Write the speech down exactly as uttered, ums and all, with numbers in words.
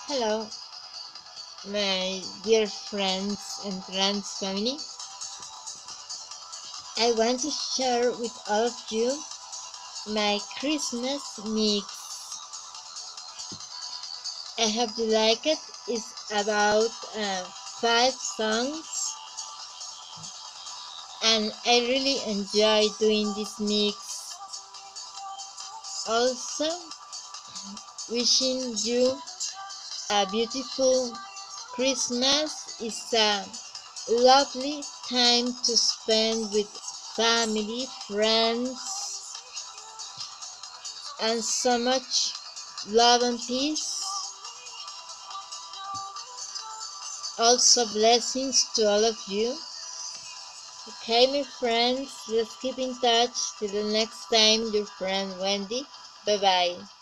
Hello, my dear friends and friends family. I want to share with all of you my Christmas mix. I hope you like it. It's about uh, five songs, and I really enjoy doing this mix. Also, wishing you a beautiful Christmas. It's a lovely time to spend with family, friends, and so much love and peace. Also, blessings to all of you. Okay, my friends, let's keep in touch. Till the next time, your friend Wendy. Bye bye.